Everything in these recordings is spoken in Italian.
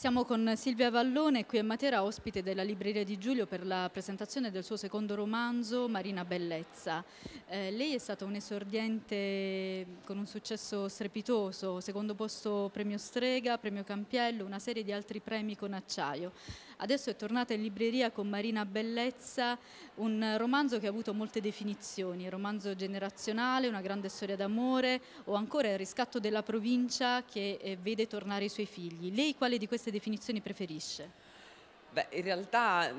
Siamo con Silvia Vallone, qui a Matera, ospite della Libreria di Giulio per la presentazione del suo secondo romanzo, Marina Bellezza. Lei è stata un esordiente con un successo strepitoso, secondo posto premio Strega, premio Campiello, una serie di altri premi con Acciaio. Adesso è tornata in libreria con Marina Bellezza, un romanzo che ha avuto molte definizioni, romanzo generazionale, una grande storia d'amore o ancora il riscatto della provincia che vede tornare i suoi figli. Lei quale di queste definizioni preferisce? Beh, in realtà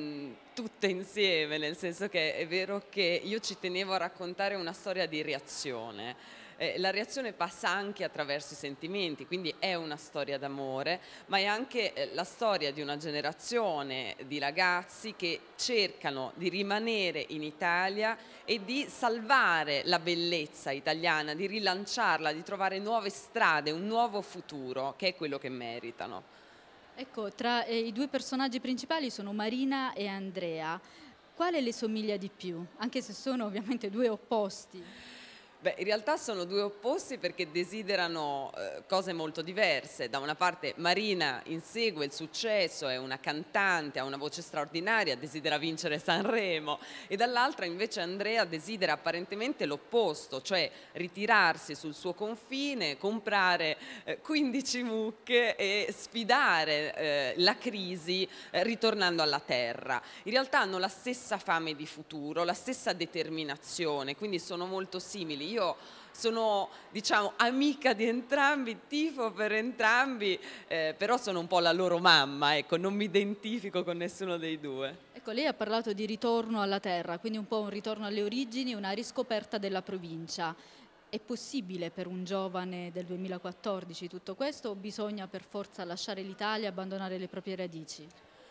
tutte insieme, nel senso che è vero che io ci tenevo a raccontare una storia di reazione. La reazione passa anche attraverso i sentimenti, quindi è una storia d'amore, ma è anche la storia di una generazione di ragazzi che cercano di rimanere in Italia e di salvare la bellezza italiana, di rilanciarla, di trovare nuove strade, un nuovo futuro, che è quello che meritano. Ecco, tra i due personaggi principali sono Marina e Andrea. Quale le somiglia di più? Anche se sono ovviamente due opposti. Beh, in realtà sono due opposti perché desiderano cose molto diverse. Da una parte Marina insegue il successo, è una cantante, ha una voce straordinaria, desidera vincere Sanremo, e dall'altra invece Andrea desidera apparentemente l'opposto, cioè ritirarsi sul suo confine, comprare 15 mucche e sfidare la crisi ritornando alla terra. In realtà hanno la stessa fame di futuro, la stessa determinazione, quindi sono molto simili. Io sono, diciamo, amica di entrambi, tifo per entrambi, però sono un po' la loro mamma, ecco, non mi identifico con nessuno dei due. Ecco, lei ha parlato di ritorno alla terra, quindi un po' un ritorno alle origini, una riscoperta della provincia. È possibile per un giovane del 2014 tutto questo o bisogna per forza lasciare l'Italia e abbandonare le proprie radici?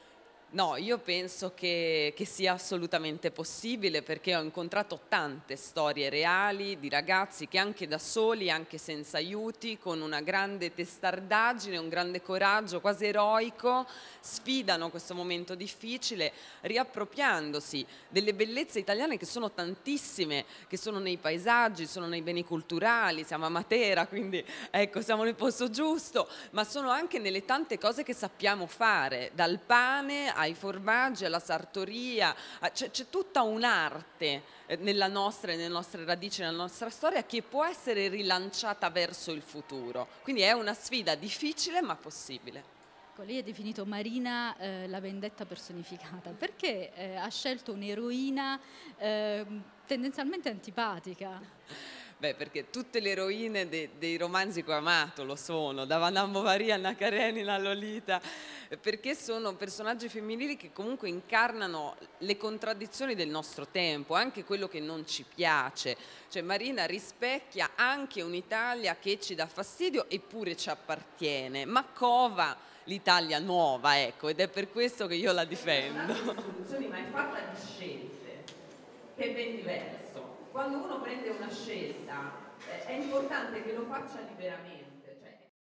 No, io penso che sia assolutamente possibile perché ho incontrato tante storie reali di ragazzi che anche da soli, anche senza aiuti, con una grande testardaggine, un grande coraggio quasi eroico, sfidano questo momento difficile riappropriandosi delle bellezze italiane che sono tantissime, che sono nei paesaggi, sono nei beni culturali, siamo a Matera, quindi ecco, siamo nel posto giusto, ma sono anche nelle tante cose che sappiamo fare, dal pane ai formaggi, alla sartoria, c'è tutta un'arte nelle nostre radici, nella nostra storia che può essere rilanciata verso il futuro. Quindi è una sfida difficile ma possibile. Ecco, lei ha definito Marina la vendetta personificata. Perché ha scelto un'eroina tendenzialmente antipatica? Beh, perché tutte le eroine dei romanzi che ho amato lo sono, da Madame Bovary, Anna Karenina, Lolita, perché sono personaggi femminili che comunque incarnano le contraddizioni del nostro tempo, anche quello che non ci piace. Cioè Marina rispecchia anche un'Italia che ci dà fastidio eppure ci appartiene, ma cova l'Italia nuova, ecco, ed è per questo che io la difendo. Soluzioni, ma è fatta di scelte, che è ben diverso. Quando uno prende una scelta è importante che lo faccia liberamente.